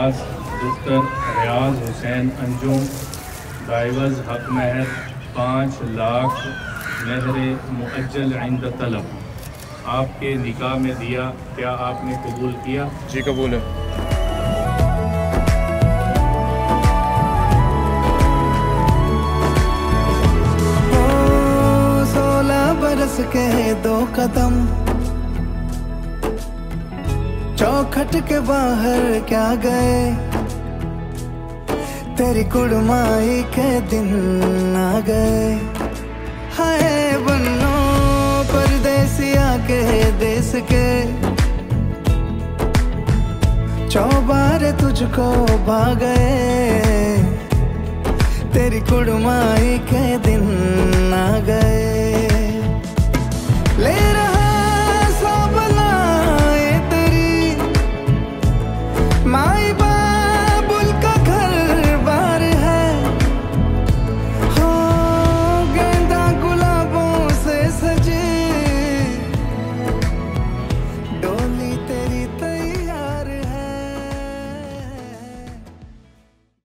रियाज doctor Riyaz Hussain Anjum बाइवज़ हक महर 5 लाख महर मुअज्जल इंद तलब आपके निकाह में दिया। क्या आपने कबूल किया? जी कबूल है। 16 बरस के 2 कदम चौखट के बाहर क्या गए, तेरी कुड़माई के दिन आ गए। हाय बन्नो परदेसिया के देश के, चौबारे तुझको भा गए, तेरी कुड़माई के दिन आ गए।